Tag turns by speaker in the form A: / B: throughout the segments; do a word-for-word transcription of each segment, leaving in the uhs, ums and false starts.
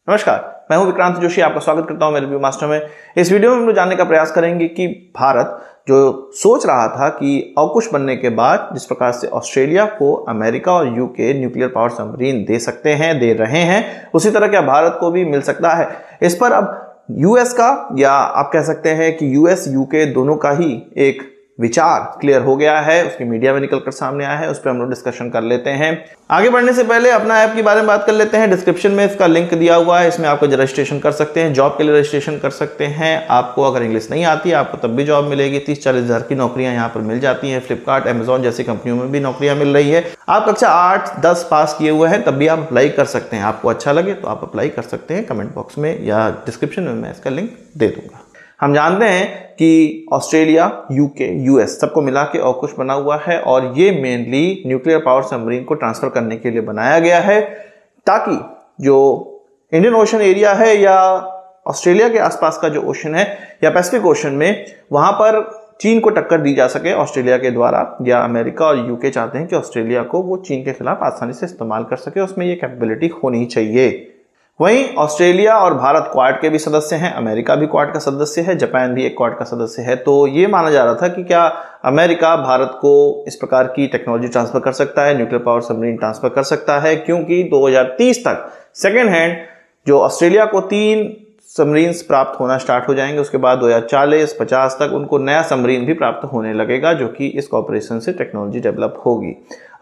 A: नमस्कार, मैं हूं विक्रांत जोशी। आपका स्वागत करता हूं मेरे रिव्यू मास्टर में। इस वीडियो में हम लोग जानने का प्रयास करेंगे कि भारत जो सोच रहा था कि अंकुश बनने के बाद जिस प्रकार से ऑस्ट्रेलिया को अमेरिका और यूके न्यूक्लियर पावर सबमरीन दे सकते हैं, दे रहे हैं, उसी तरह क्या भारत को भी मिल सकता है। इस पर अब यूएस का, या आप कह सकते हैं कि यूएस यूके दोनों का ही एक विचार क्लियर हो गया है, उसकी मीडिया में निकलकर सामने आया है। उस पर हम लोग डिस्कशन कर लेते हैं। आगे बढ़ने से पहले अपना ऐप के बारे में बात कर लेते हैं। डिस्क्रिप्शन में इसका लिंक दिया हुआ है, इसमें आपको रजिस्ट्रेशन कर सकते हैं, जॉब के लिए रजिस्ट्रेशन कर सकते हैं। आपको अगर इंग्लिश नहीं आती है आपको तब भी जॉब मिलेगी। तीस चालीस हजार की नौकरियां यहाँ पर मिल जाती हैं। फ्लिपकार्ट, अमेजॉन जैसी कंपनियों में भी नौकरियां मिल रही है। आप कक्षा आठ दस पास किए हुए हैं तब भी आप अप्लाई कर सकते हैं। आपको अच्छा लगे तो आप अप्लाई कर सकते हैं। कमेंट बॉक्स में या डिस्क्रिप्शन में मैं इसका लिंक दे दूंगा। हम जानते हैं कि ऑस्ट्रेलिया, यूके, यूएस सबको मिला के अंकुश बना हुआ है और ये मेनली न्यूक्लियर पावर सबमरीन को ट्रांसफर करने के लिए बनाया गया है, ताकि जो इंडियन ओशन एरिया है या ऑस्ट्रेलिया के आसपास का जो ओशन है या पैसिफिक ओशन में, वहां पर चीन को टक्कर दी जा सके ऑस्ट्रेलिया के द्वारा। या अमेरिका और यूके चाहते हैं कि ऑस्ट्रेलिया को वो चीन के खिलाफ आसानी से इस्तेमाल कर सके, उसमें ये कैपेबिलिटी होनी चाहिए। वहीं ऑस्ट्रेलिया और भारत क्वाड के भी सदस्य हैं, अमेरिका भी क्वाड का सदस्य है, जापान भी एक क्वाड का सदस्य है। तो ये माना जा रहा था कि क्या अमेरिका भारत को इस प्रकार की टेक्नोलॉजी ट्रांसफर कर सकता है, न्यूक्लियर पावर सबमरीन ट्रांसफर कर सकता है, क्योंकि दो हज़ार तीस तक सेकेंड हैंड जो ऑस्ट्रेलिया को तीन सबमरीन्स प्राप्त होना स्टार्ट हो जाएंगे। उसके बाद दो हज़ार चालीस पचास तक उनको नया सबमरीन भी प्राप्त होने लगेगा, जो कि इस कॉर्पोरेशन से टेक्नोलॉजी डेवलप होगी।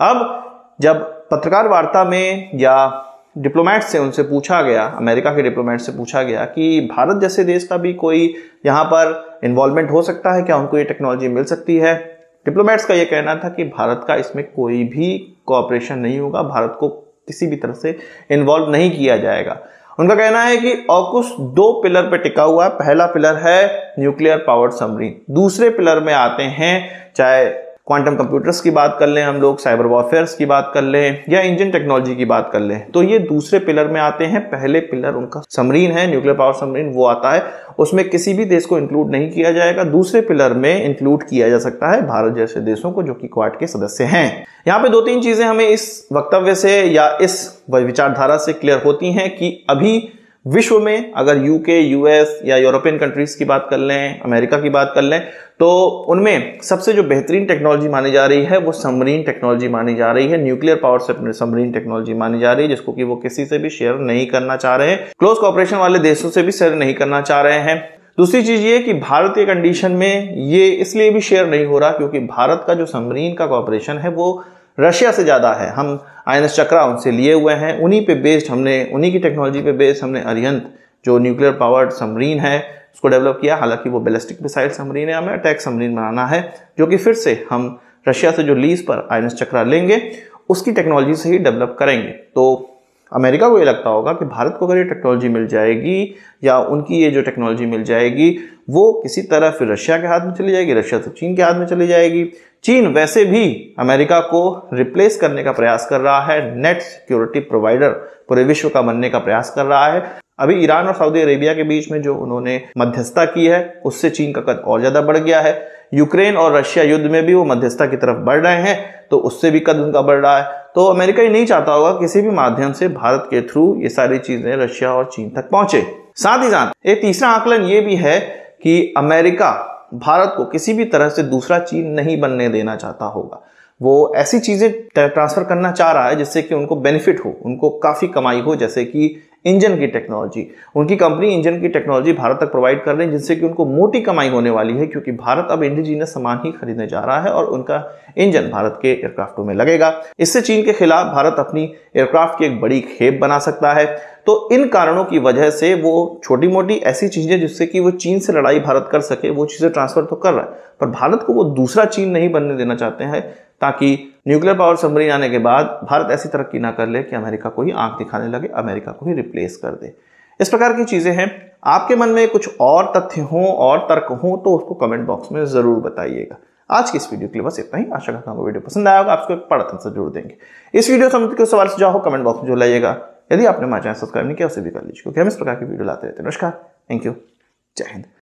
A: अब जब पत्रकार वार्ता में या डिप्लोमेट से उनसे पूछा गया, अमेरिका के डिप्लोमेट से पूछा गया कि भारत जैसे देश का भी कोई यहाँ पर इन्वॉल्वमेंट हो सकता है, क्या उनको ये टेक्नोलॉजी मिल सकती है। डिप्लोमेट्स का ये कहना था कि भारत का इसमें कोई भी कोऑपरेशन नहीं होगा, भारत को किसी भी तरह से इन्वॉल्व नहीं किया जाएगा। उनका कहना है कि ऑकुस दो पिलर पे टिका हुआ है। पहला पिलर है न्यूक्लियर पावर्ड सबमरीन, दूसरे पिलर में आते हैं चाहे क्वांटम कंप्यूटर्स की बात कर लें, हम लोग साइबर वॉरफेयर्स की बात कर लें या इंजन टेक्नोलॉजी की बात कर लें, तो ये दूसरे पिलर में आते हैं। पहले पिलर उनका सबमरीन है, न्यूक्लियर पावर सबमरीन, वो आता है, उसमें किसी भी देश को इंक्लूड नहीं किया जाएगा। दूसरे पिलर में इंक्लूड किया जा सकता है भारत जैसे देशों को, जो कि क्वाड के सदस्य हैं। यहाँ पे दो तीन चीजें हमें इस वक्तव्य से या इस विचारधारा से क्लियर होती हैं कि अभी विश्व में अगर यूके, यूएस या यूरोपियन कंट्रीज की बात कर लें, अमेरिका की बात कर लें, तो उनमें सबसे जो बेहतरीन टेक्नोलॉजी मानी जा रही है वो सबमरीन टेक्नोलॉजी मानी जा रही है, न्यूक्लियर पावर सबमरीन टेक्नोलॉजी मानी जा रही है, जिसको कि वो किसी से भी शेयर नहीं करना चाह रहे हैं, क्लोज कोऑपरेशन वाले देशों से भी शेयर नहीं करना चाह रहे हैं। दूसरी चीज ये कि भारतीय कंडीशन में ये इसलिए भी शेयर नहीं हो रहा क्योंकि भारत का जो सबमरीन का कॉपरेशन है वो रशिया से ज्यादा है। हम आईएनएस चक्रा उनसे लिए हुए हैं, उन्हीं पे बेस्ड हमने, उन्हीं की टेक्नोलॉजी पे बेस्ड हमने अरिहंत जो न्यूक्लियर पावर्ड सबमरीन है उसको डेवलप किया। हालांकि वो बैलिस्टिक मिसाइल सबमरीन है, हमें अटैक सबमरीन बनाना है, जो कि फिर से हम रशिया से जो लीज पर आईएनएस चक्रा लेंगे उसकी टेक्नोलॉजी से ही डेवलप करेंगे। तो अमेरिका को ये लगता होगा कि भारत को अगर ये टेक्नोलॉजी मिल जाएगी या उनकी ये जो टेक्नोलॉजी मिल जाएगी वो किसी तरह फिर रशिया के हाथ में चली जाएगी, रशिया से चीन के हाथ में चली जाएगी। चीन वैसे भी अमेरिका को रिप्लेस करने का प्रयास कर रहा है, नेट सिक्योरिटी प्रोवाइडर पूरे विश्व का बनने का प्रयास कर रहा है। अभी ईरान और सऊदी अरेबिया के बीच में जो उन्होंने मध्यस्थता की है उससे चीन का कद और ज्यादा बढ़ गया है। यूक्रेन और रशिया युद्ध में भी वो मध्यस्थता की तरफ बढ़ रहे हैं, तो उससे भी कद उनका बढ़ रहा है। तो अमेरिका ये नहीं चाहता होगा किसी भी माध्यम से भारत के थ्रू ये सारी चीजें रशिया और चीन तक पहुंचे। साथ ही साथ एक तीसरा आकलन ये भी है कि अमेरिका भारत को किसी भी तरह से दूसरा चीन नहीं बनने देना चाहता होगा। वो ऐसी चीजें ट्रांसफर करना चाह रहा है जिससे कि उनको बेनिफिट हो, उनको काफी कमाई हो, जैसे कि इंजन की टेक्नोलॉजी। उनकी कंपनी इंजन की टेक्नोलॉजी भारत तक प्रोवाइड कर रही है, जिससे कि उनको मोटी कमाई होने वाली है, क्योंकि भारत अब इंडिजीनियस सामान ही खरीदने जा रहा है और उनका इंजन भारत के एयरक्राफ्टों में लगेगा। इससे चीन के खिलाफ भारत अपनी एयरक्राफ्ट की एक बड़ी खेप बना सकता है। तो इन कारणों की वजह से वो छोटी मोटी ऐसी चीजें जिससे कि वो चीन से लड़ाई भारत कर सके वो चीजें ट्रांसफर तो कर रहा है, पर भारत को वो दूसरा चीन नहीं बनने देना चाहते हैं, ताकि न्यूक्लियर पावर सबमरीन आने के बाद भारत ऐसी तरक्की ना कर ले कि अमेरिका को ही आंख दिखाने लगे, अमेरिका को ही रिप्लेस कर दे। इस प्रकार की चीजें हैं। आपके मन में कुछ और तथ्य हों और तर्क हों तो उसको कमेंट बॉक्स में जरूर बताइएगा। आज की इस वीडियो के लिए बस इतना ही। आशा करता हूँ वीडियो पसंद आया होगा, आपको एक बड़ा से जरूर देंगे। इस वीडियो संबंधित कोई सवाल सुझाव हो कमेंट बॉक्स में जो लाइएगा। यदि आपने हमारे चैनल सब्सक्राइब नहीं किया उसे भी कर लीजिए, क्योंकि हम इस प्रकार की वीडियो लाते रहते हैं। नमस्कार, थैंक यू, जय हिंद।